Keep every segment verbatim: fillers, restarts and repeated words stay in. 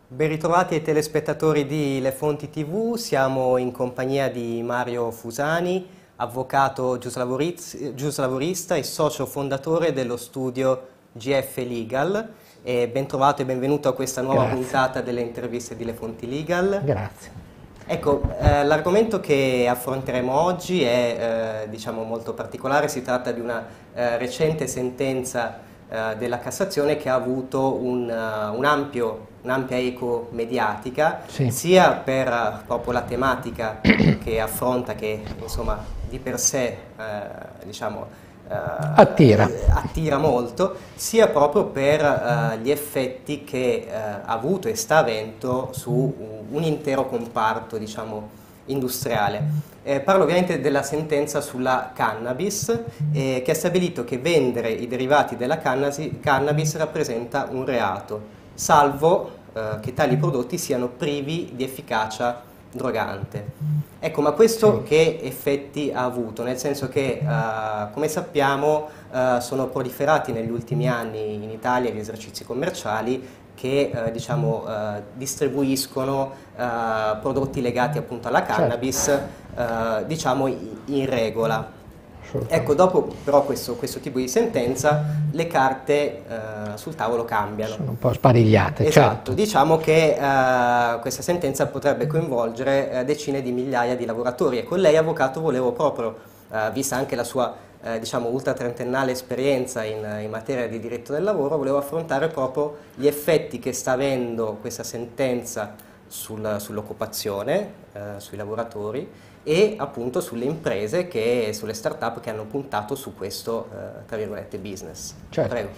Ben ritrovati ai telespettatori di Le Fonti ti vu, siamo in compagnia di Mario Fusani, avvocato giuslavorist- giuslavorista e socio fondatore dello studio G F Legal. E ben trovato e benvenuto a questa nuova Grazie. puntata delle interviste di Le Fonti Legal. Grazie. Ecco, eh, l'argomento che affronteremo oggi è eh, diciamo molto particolare, si tratta di una eh, recente sentenza eh, della Cassazione che ha avuto un, uh, un ampio, un'ampia eco mediatica, Sì. sia per uh, proprio la tematica che affronta, che insomma di per sé eh, diciamo, Uh, attira. attira molto, sia proprio per uh, gli effetti che uh, ha avuto e sta avendo su un intero comparto, diciamo, industriale. Eh, parlo ovviamente della sentenza sulla cannabis, eh, che ha stabilito che vendere i derivati della cannasi, cannabis rappresenta un reato, salvo uh, che tali prodotti siano privi di efficacia drogante. Ecco, ma questo Sì. che effetti ha avuto? Nel senso che, uh, come sappiamo, uh, sono proliferati negli ultimi anni in Italia gli esercizi commerciali che uh, diciamo, uh, distribuiscono uh, prodotti legati appunto alla cannabis, certo. uh, diciamo in regola. Ecco, dopo però questo, questo tipo di sentenza le carte uh, sul tavolo cambiano. Sono un po' sparigliate, esatto. Certo. Diciamo che uh, questa sentenza potrebbe coinvolgere uh, decine di migliaia di lavoratori e con lei, avvocato, volevo proprio, uh, vista anche la sua uh, diciamo ultra trentennale esperienza in, in materia di diritto del lavoro, volevo affrontare proprio gli effetti che sta avendo questa sentenza sul, sull'occupazione, uh, sui lavoratori e appunto sulle imprese, che, sulle start-up che hanno puntato su questo, eh, tra virgolette, business. Certo. Prego.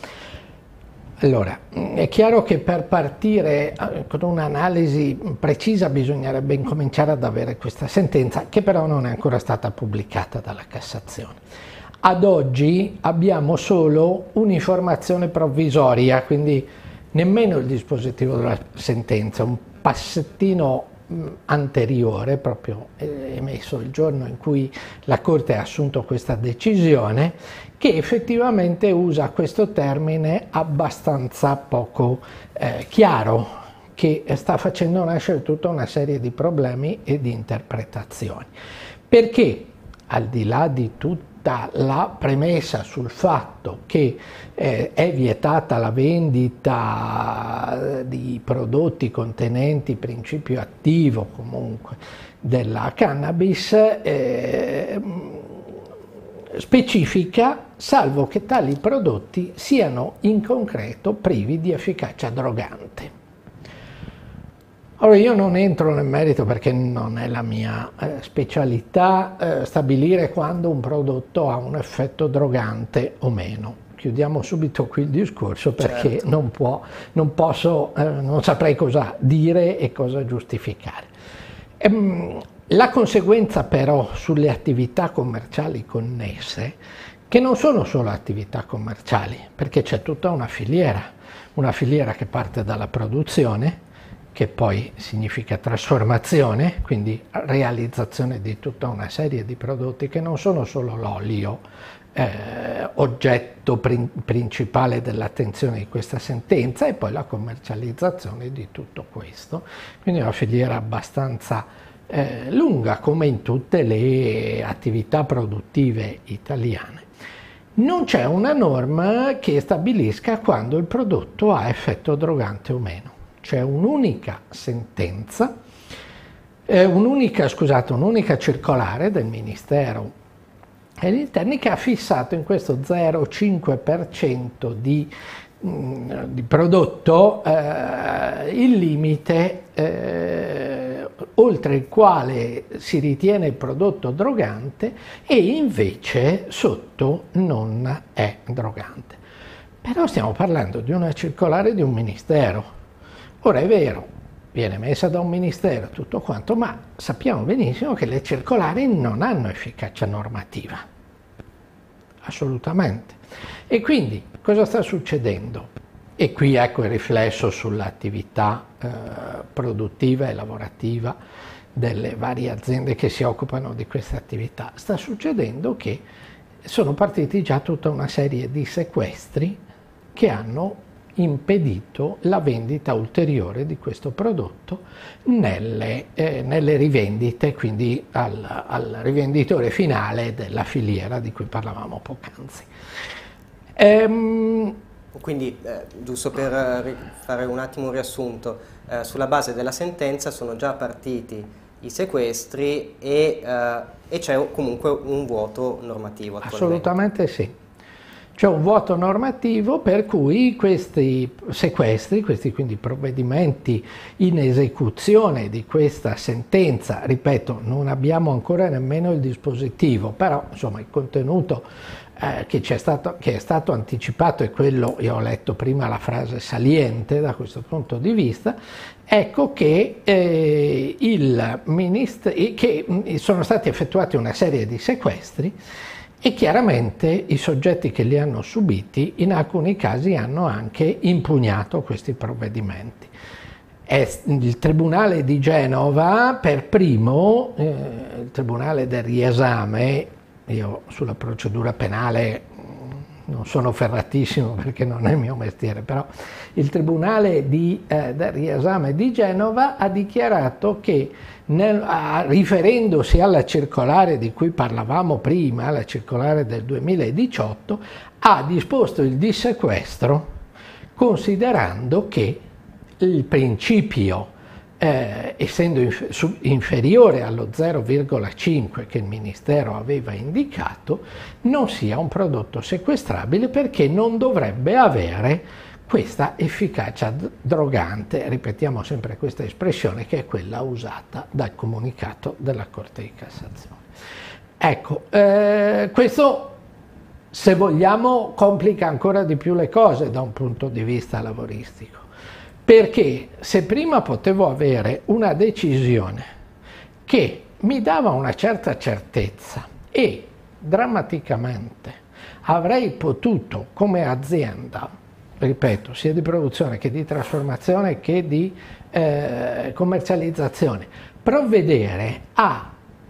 Allora, è chiaro che per partire con un'analisi precisa bisognerebbe incominciare ad avere questa sentenza, che però non è ancora stata pubblicata dalla Cassazione. Ad oggi abbiamo solo un'informazione provvisoria, quindi nemmeno il dispositivo della sentenza, un passettino anteriore, proprio emesso il giorno in cui la Corte ha assunto questa decisione, che effettivamente usa questo termine abbastanza poco eh, chiaro, che sta facendo nascere tutta una serie di problemi e di interpretazioni. Perché, al di là di tutto la premessa sul fatto che eh, è vietata la vendita di prodotti contenenti principio attivo comunque della cannabis, eh, specifica salvo che tali prodotti siano in concreto privi di efficacia drogante. Ora, io non entro nel merito perché non è la mia eh, specialità eh, stabilire quando un prodotto ha un effetto drogante o meno. Chiudiamo subito qui il discorso perché certo. non, può, non posso, eh, non saprei cosa dire e cosa giustificare. Ehm, la conseguenza però sulle attività commerciali connesse, che non sono solo attività commerciali, perché c'è tutta una filiera, una filiera che parte dalla produzione, che poi significa trasformazione, quindi realizzazione di tutta una serie di prodotti che non sono solo l'olio, eh, oggetto prin- principale dell'attenzione di questa sentenza, e poi la commercializzazione di tutto questo. Quindi una filiera abbastanza eh, lunga, come in tutte le attività produttive italiane. Non c'è una norma che stabilisca quando il prodotto ha effetto drogante o meno. C'è un'unica sentenza, eh, un'unica, scusate, un'unica circolare del Ministero degli Interni che ha fissato in questo zero virgola cinque per cento di, mh, di prodotto eh, il limite eh, oltre il quale si ritiene il prodotto drogante e invece sotto non è drogante. Però stiamo parlando di una circolare di un Ministero. Ora è vero, viene messa da un ministero tutto quanto, ma sappiamo benissimo che le circolari non hanno efficacia normativa, assolutamente. E quindi cosa sta succedendo? E qui ecco il riflesso sull'attività eh, produttiva e lavorativa delle varie aziende che si occupano di questa attività. Sta succedendo che sono partiti già tutta una serie di sequestri che hanno impedito la vendita ulteriore di questo prodotto nelle, eh, nelle rivendite, quindi al, al rivenditore finale della filiera di cui parlavamo poc'anzi. Ehm, Quindi, eh, giusto per eh, fare un attimo un riassunto, eh, sulla base della sentenza sono già partiti i sequestri e, eh, e c'è comunque un vuoto normativo attualmente. Assolutamente sì. C'è un vuoto normativo per cui questi sequestri, questi quindi provvedimenti in esecuzione di questa sentenza, ripeto, non abbiamo ancora nemmeno il dispositivo, però insomma il contenuto eh, che, c'è stato, che è stato anticipato è quello, io ho letto prima la frase saliente da questo punto di vista, ecco che, eh, il ministro, che sono stati effettuati una serie di sequestri e chiaramente i soggetti che li hanno subiti in alcuni casi hanno anche impugnato questi provvedimenti. È il Tribunale di Genova per primo, eh, il Tribunale del riesame, io sulla procedura penale non sono ferratissimo perché non è il mio mestiere, però il Tribunale di, eh, del riesame di Genova ha dichiarato che nel, a, riferendosi alla circolare di cui parlavamo prima, la circolare del duemiladiciotto, ha disposto il dissequestro considerando che il principio, eh, essendo inf su, inferiore allo zero virgola cinque che il Ministero aveva indicato, non sia un prodotto sequestrabile perché non dovrebbe avere questa efficacia drogante, ripetiamo sempre questa espressione che è quella usata dal comunicato della Corte di Cassazione. Ecco, eh, questo, se vogliamo, complica ancora di più le cose da un punto di vista lavoristico, perché se prima potevo avere una decisione che mi dava una certa certezza e drammaticamente avrei potuto come azienda, ripeto, sia di produzione che di trasformazione che di eh, commercializzazione, provvedere a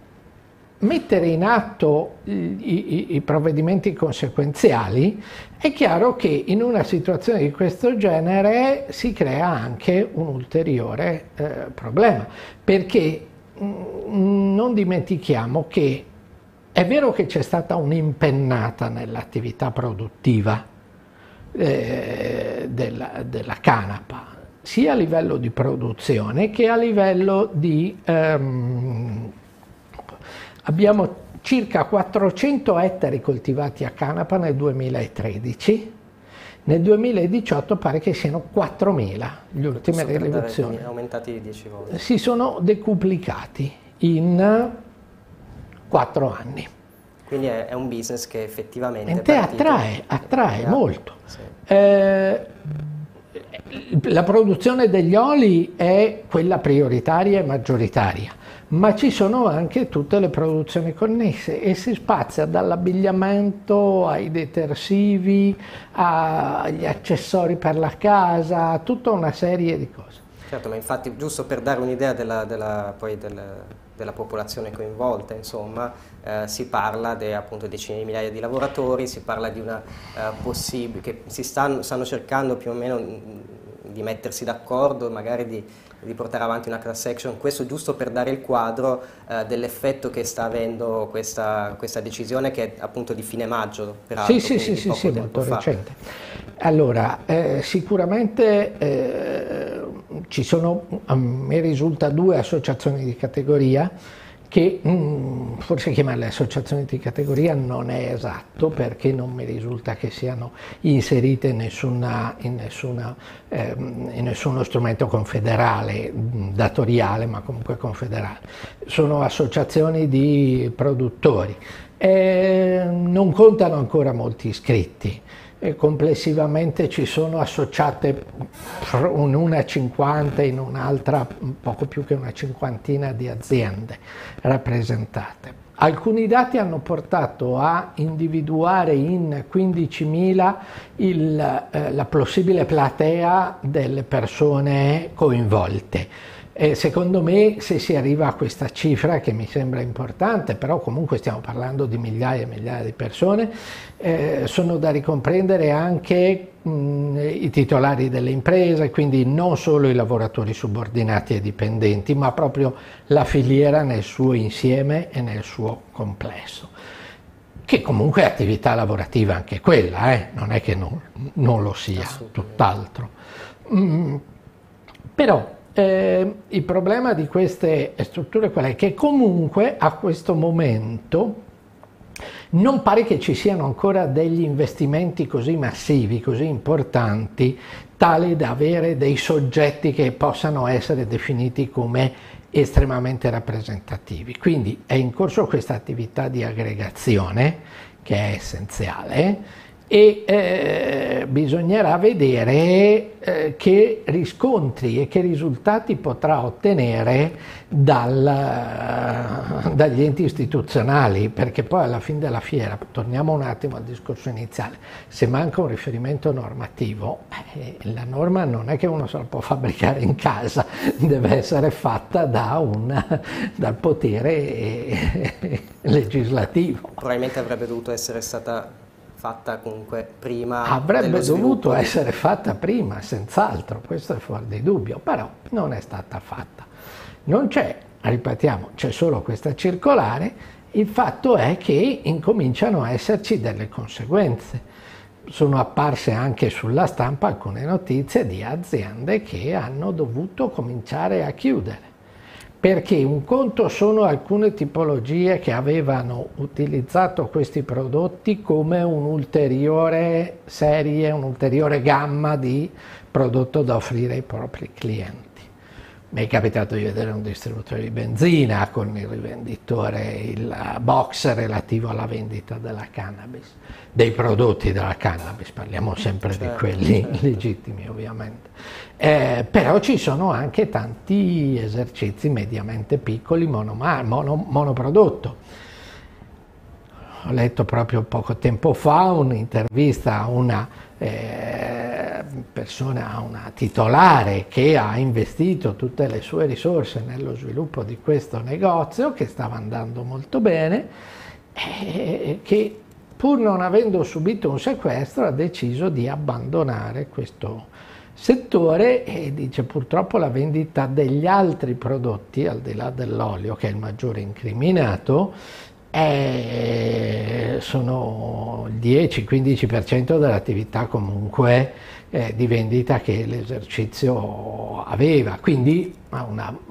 mettere in atto i, i, i provvedimenti conseguenziali, è chiaro che in una situazione di questo genere si crea anche un ulteriore eh, problema, perché mh, non dimentichiamo che è vero che c'è stata un'impennata nell'attività produttiva Eh, della, della canapa, sia a livello di produzione che a livello di... Ehm, abbiamo circa quattrocento ettari coltivati a canapa nel duemilatredici, nel duemiladiciotto pare che siano quattromila, le ultime rilevazioni. Aumentati di dieci volte. Si sono decuplicati in quattro anni. Quindi è, è un business che effettivamente Te attrae, attrae molto. Sì. Eh, la produzione degli oli è quella prioritaria e maggioritaria, ma ci sono anche tutte le produzioni connesse e si spazia dall'abbigliamento ai detersivi, agli accessori per la casa, a tutta una serie di cose. Certo, ma infatti giusto per dare un'idea della, della, poi del, della popolazione coinvolta, insomma, eh, si parla di appunto decine di migliaia di lavoratori, si parla di una eh, possibile, che si stanno, stanno cercando più o meno di mettersi d'accordo, magari di, di portare avanti una class action, questo giusto per dare il quadro eh, dell'effetto che sta avendo questa, questa decisione, che è appunto di fine maggio, peraltro, sì, sì, sì, sì, sì, molto fa. recente. Allora, eh, sicuramente eh, ci sono, a me risulta, due associazioni di categoria che mh, forse chiamarle associazioni di categoria non è esatto, perché non mi risulta che siano inserite in, nessuna, in, nessuna, ehm, in nessuno strumento confederale, mh, datoriale, ma comunque confederale. Sono associazioni di produttori. Eh, non contano ancora molti iscritti. E complessivamente ci sono associate in una cinquanta, in un'altra poco più che una cinquantina di aziende rappresentate. Alcuni dati hanno portato a individuare in quindicimila il, eh, la possibile platea delle persone coinvolte. E secondo me, se si arriva a questa cifra, che mi sembra importante, però comunque stiamo parlando di migliaia e migliaia di persone, eh, sono da ricomprendere anche mh, i titolari delle imprese, quindi non solo i lavoratori subordinati e dipendenti, ma proprio la filiera nel suo insieme e nel suo complesso. Che comunque è attività lavorativa anche quella, eh? Non è che non, non lo sia, tutt'altro. Mm, però eh, il problema di queste strutture qual è? Che comunque a questo momento non pare che ci siano ancora degli investimenti così massivi, così importanti, tali da avere dei soggetti che possano essere definiti come estremamente rappresentativi. Quindi è in corso questa attività di aggregazione che è essenziale e eh, bisognerà vedere eh, che riscontri e che risultati potrà ottenere dal, dagli enti istituzionali, perché poi alla fine della fiera, torniamo un attimo al discorso iniziale, se manca un riferimento normativo, eh, la norma non è che uno se la può fabbricare in casa, deve essere fatta da un, dal potere eh, legislativo. Probabilmente avrebbe dovuto essere stata fatta comunque prima. Avrebbe dovuto essere fatta prima, senz'altro, questo è fuori di dubbio, però non è stata fatta. Non c'è, ripetiamo, c'è solo questa circolare, il fatto è che incominciano a esserci delle conseguenze. Sono apparse anche sulla stampa alcune notizie di aziende che hanno dovuto cominciare a chiudere. Perché un conto sono alcune tipologie che avevano utilizzato questi prodotti come un'ulteriore serie, un'ulteriore gamma di prodotto da offrire ai propri clienti. Mi è capitato di vedere un distributore di benzina con il rivenditore, il box relativo alla vendita della cannabis, dei prodotti della cannabis, parliamo sempre certo, di quelli certo. legittimi ovviamente. Eh, però ci sono anche tanti esercizi mediamente piccoli, mono, mono, monoprodotto. Ho letto proprio poco tempo fa un'intervista a una eh, persona, a una titolare che ha investito tutte le sue risorse nello sviluppo di questo negozio che stava andando molto bene e che pur non avendo subito un sequestro ha deciso di abbandonare questo settore e dice purtroppo la vendita degli altri prodotti al di là dell'olio che è il maggiore incriminato Eh, sono il dieci quindici per cento dell'attività comunque eh, di vendita che l'esercizio aveva, quindi ha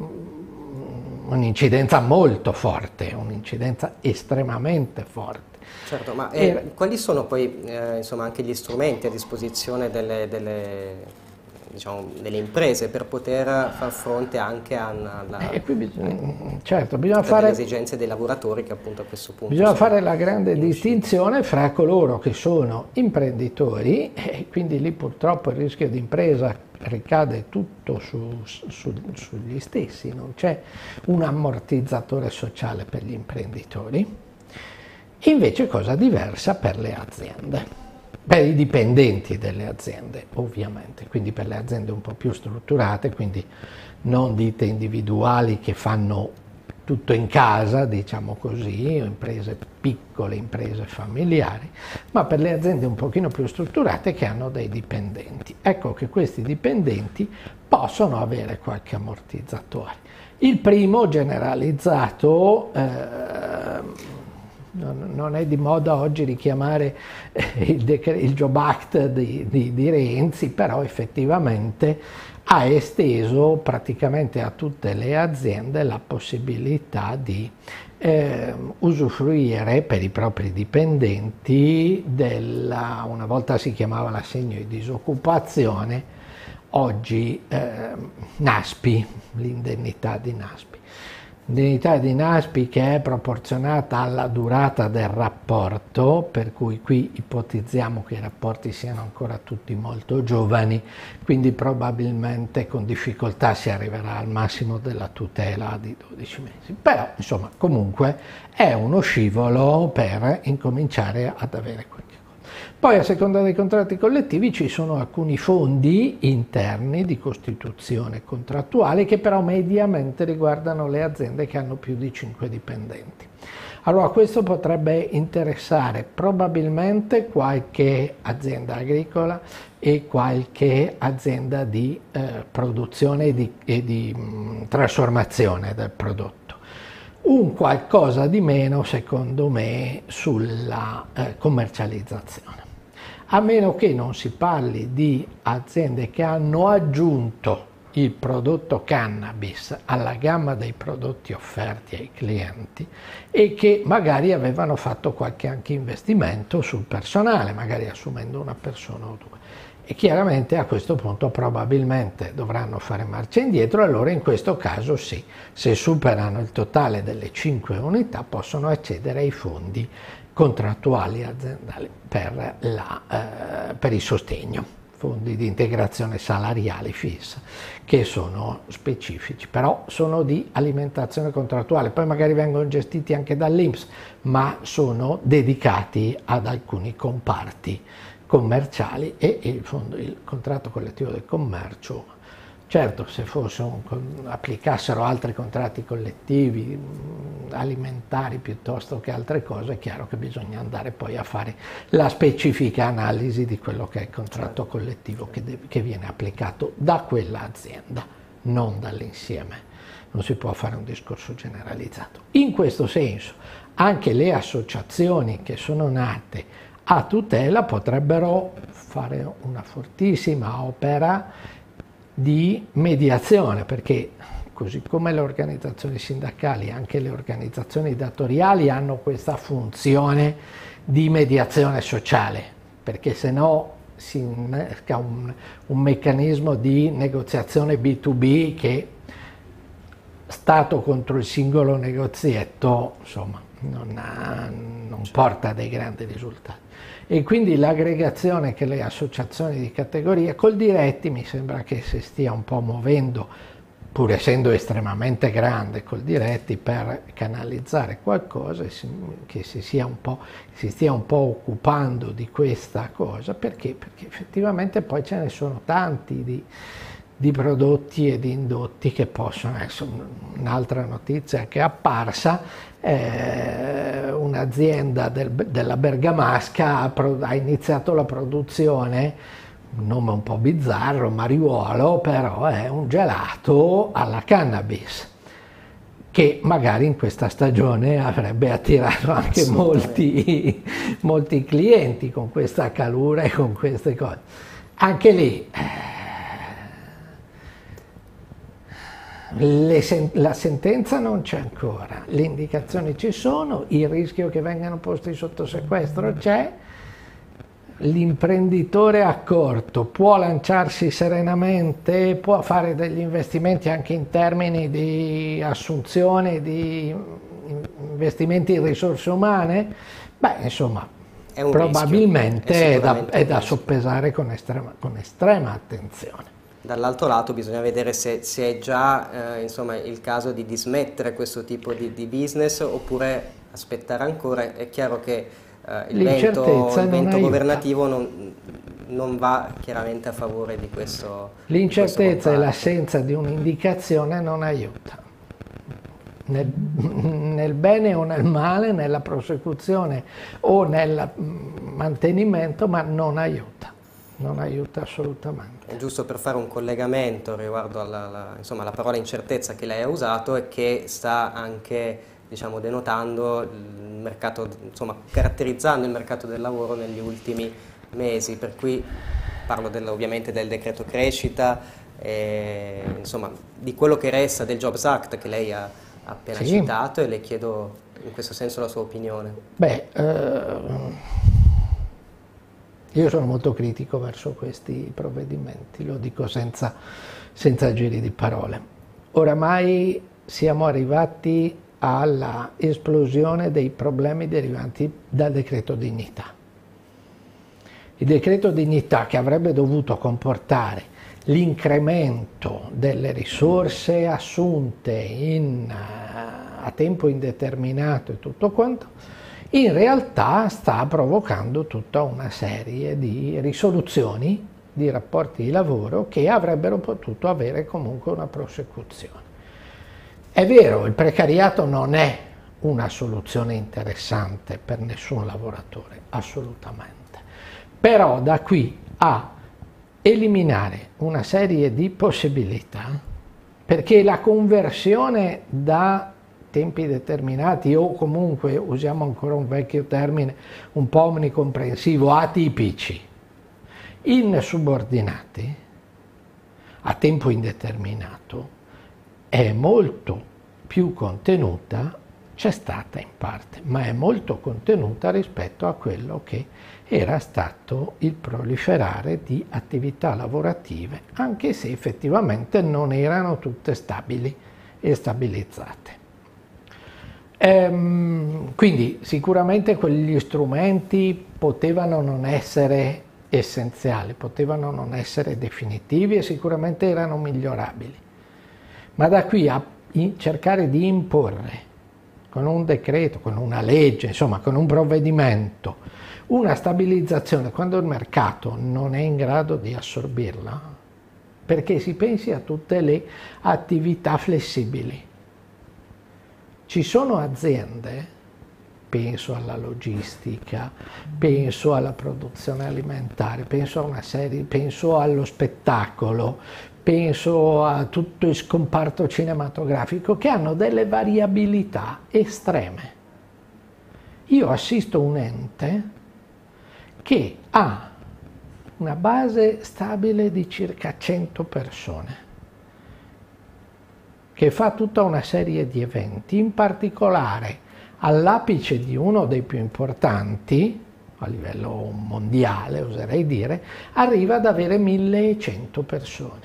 un'incidenza molto forte, un'incidenza estremamente forte. Certo, ma eh, e, quali sono poi eh, insomma anche gli strumenti a disposizione delle, delle, diciamo, delle imprese per poter far fronte anche alla, eh, qui bisogna, certo, bisogna fare fare le esigenze dei lavoratori che appunto a questo punto bisogna fare la grande distinzione fra coloro che sono imprenditori e quindi lì purtroppo il rischio di impresa ricade tutto su, su, sugli stessi, non c'è un ammortizzatore sociale per gli imprenditori, invece cosa diversa per le aziende. Per i dipendenti delle aziende, ovviamente, quindi per le aziende un po' più strutturate, quindi non ditte individuali che fanno tutto in casa, diciamo così, imprese piccole, imprese familiari, ma per le aziende un pochino più strutturate che hanno dei dipendenti. Ecco che questi dipendenti possono avere qualche ammortizzatore. Il primo generalizzato, eh, non è di moda oggi richiamare il, il Job Act di, di, di Renzi, però effettivamente ha esteso praticamente a tutte le aziende la possibilità di eh, usufruire per i propri dipendenti della, una volta si chiamava l'assegno di disoccupazione, oggi eh, NASPI, l'indennità di NASPI. L'indennità di NASPI che è proporzionata alla durata del rapporto, per cui qui ipotizziamo che i rapporti siano ancora tutti molto giovani, quindi probabilmente con difficoltà si arriverà al massimo della tutela di dodici mesi. Però, insomma, comunque è uno scivolo per incominciare ad avere qualche cosa. Poi a seconda dei contratti collettivi ci sono alcuni fondi interni di costituzione contrattuale che però mediamente riguardano le aziende che hanno più di cinque dipendenti. Allora questo potrebbe interessare probabilmente qualche azienda agricola e qualche azienda di eh, produzione e di, e di mh, trasformazione del prodotto. Un qualcosa di meno, secondo me, sulla eh, commercializzazione. A meno che non si parli di aziende che hanno aggiunto il prodotto cannabis alla gamma dei prodotti offerti ai clienti e che magari avevano fatto qualche anche investimento sul personale, magari assumendo una persona o due. E chiaramente a questo punto probabilmente dovranno fare marcia indietro, allora in questo caso sì, se superano il totale delle cinque unità possono accedere ai fondi contrattuali aziendali per, la, eh, per il sostegno, fondi di integrazione salariale fissa, che sono specifici, però sono di alimentazione contrattuale, poi magari vengono gestiti anche dall'I N P S, ma sono dedicati ad alcuni comparti commerciali e il, fondo, il contratto collettivo del commercio. Certo, se fosse un, applicassero altri contratti collettivi alimentari piuttosto che altre cose, è chiaro che bisogna andare poi a fare la specifica analisi di quello che è il contratto collettivo che, deve, che viene applicato da quella azienda, non dall'insieme. Non si può fare un discorso generalizzato. In questo senso, anche le associazioni che sono nate a tutela potrebbero fare una fortissima opera di mediazione, perché così come le organizzazioni sindacali, anche le organizzazioni datoriali hanno questa funzione di mediazione sociale, perché se no si innesca un, un meccanismo di negoziazione B due B che Stato contro il singolo negozietto, insomma, non, ha, non porta a dei grandi risultati. E quindi l'aggregazione che le associazioni di categoria col diretti mi sembra che si stia un po' muovendo, pur essendo estremamente grande col diretti, per canalizzare qualcosa, che si, sia un po', si stia un po' occupando di questa cosa, perché? Perché effettivamente poi ce ne sono tanti di, di prodotti e di indotti che possono essere. Un'altra notizia che è apparsa, eh, un'azienda del, della Bergamasca ha, ha iniziato la produzione, un nome un po' bizzarro, mariuolo, però è un gelato alla cannabis, che magari in questa stagione avrebbe attirato anche molti, molti clienti con questa calura e con queste cose. Anche lì Le sen- la sentenza non c'è ancora, le indicazioni ci sono, il rischio che vengano posti sotto sequestro c'è, l'imprenditore accorto può lanciarsi serenamente, può fare degli investimenti anche in termini di assunzione, di investimenti in risorse umane, beh insomma è un probabilmente rischio, è, è, da, è da soppesare con estrema, con estrema attenzione. Dall'altro lato bisogna vedere se, se è già eh, insomma, il caso di dismettere questo tipo di, di business oppure aspettare ancora. È chiaro che eh, il vento, il vento governativo non, non va chiaramente a favore di questo. L'incertezza e l'assenza di un'indicazione non aiuta. Nel, nel bene o nel male, nella prosecuzione o nel mantenimento, ma non aiuta. Non aiuta assolutamente. È giusto per fare un collegamento riguardo alla, alla, insomma, alla parola incertezza che lei ha usato e che sta anche, diciamo, denotando il mercato, insomma, caratterizzando il mercato del lavoro negli ultimi mesi, per cui parlo del, ovviamente del decreto crescita, e, insomma, di quello che resta del Jobs Act che lei ha, ha appena sì. citato, e le chiedo in questo senso la sua opinione. Beh, uh... io sono molto critico verso questi provvedimenti, lo dico senza, senza giri di parole. Oramai siamo arrivati alla esplosione dei problemi derivanti dal decreto dignità. Il decreto dignità, che avrebbe dovuto comportare l'incremento delle risorse assunte in, a tempo indeterminato e tutto quanto, in realtà sta provocando tutta una serie di risoluzioni di rapporti di lavoro che avrebbero potuto avere comunque una prosecuzione. È vero, il precariato non è una soluzione interessante per nessun lavoratore, assolutamente, però da qui a eliminare una serie di possibilità, perché la conversione da tempi determinati o comunque, usiamo ancora un vecchio termine un po' omnicomprensivo, atipici, in subordinati a tempo indeterminato è molto più contenuta, c'è stata in parte, ma è molto contenuta rispetto a quello che era stato il proliferare di attività lavorative, anche se effettivamente non erano tutte stabili e stabilizzate. Ehm, quindi sicuramente quegli strumenti potevano non essere essenziali, potevano non essere definitivi e sicuramente erano migliorabili, ma da qui a cercare di imporre con un decreto, con una legge, insomma con un provvedimento, una stabilizzazione quando il mercato non è in grado di assorbirla, perché si pensi a tutte le attività flessibili. Ci sono aziende, penso alla logistica, penso alla produzione alimentare, penso a una serie, penso allo spettacolo, penso a tutto il scomparto cinematografico, che hanno delle variabilità estreme. Io assisto un ente che ha una base stabile di circa cento persone, che fa tutta una serie di eventi, in particolare all'apice di uno dei più importanti, a livello mondiale oserei dire, arriva ad avere millecento persone,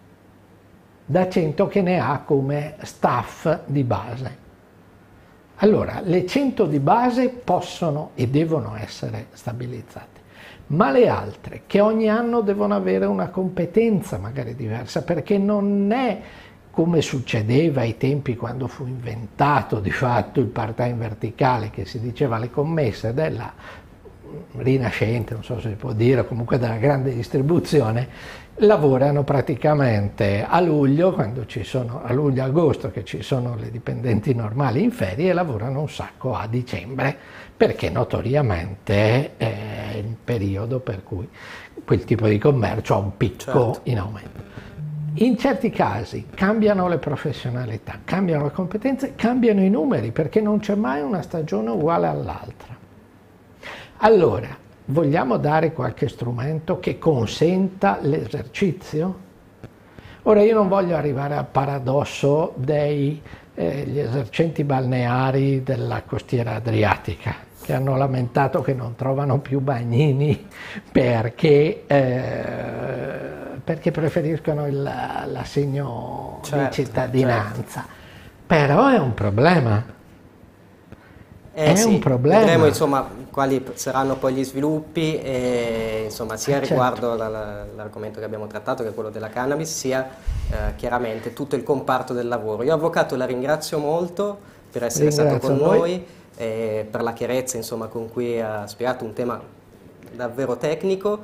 da cento che ne ha come staff di base. Allora, le cento di base possono e devono essere stabilizzate, ma le altre, che ogni anno devono avere una competenza magari diversa, perché non è come succedeva ai tempi quando fu inventato di fatto il part-time verticale, che si diceva le commesse della rinascente, non so se si può dire, comunque della grande distribuzione, lavorano praticamente a luglio, quando ci sono, a luglio-agosto che ci sono le dipendenti normali in ferie, e lavorano un sacco a dicembre, perché notoriamente è il periodo per cui quel tipo di commercio ha un picco certo. in aumento. In certi casi cambiano le professionalità, cambiano le competenze, cambiano i numeri, perché non c'è mai una stagione uguale all'altra. Allora, vogliamo dare qualche strumento che consenta l'esercizio? Ora, io non voglio arrivare al paradosso degli eh, esercenti balneari della costiera adriatica, che hanno lamentato che non trovano più bagnini perché, eh, perché preferiscono l'assegno certo, di cittadinanza. Certo. Però è un problema. Eh è sì, un problema. Vedremo insomma quali saranno poi gli sviluppi, e, insomma, sia eh, riguardo certo. l'argomento che abbiamo trattato, che è quello della cannabis, sia eh, chiaramente tutto il comparto del lavoro. Io avvocato la ringrazio molto per essere Ringrazio stato con noi, e per la chiarezza insomma, con cui ha spiegato un tema davvero tecnico.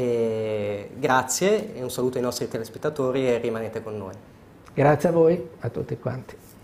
E grazie e un saluto ai nostri telespettatori, e rimanete con noi. Grazie a voi, a tutti quanti.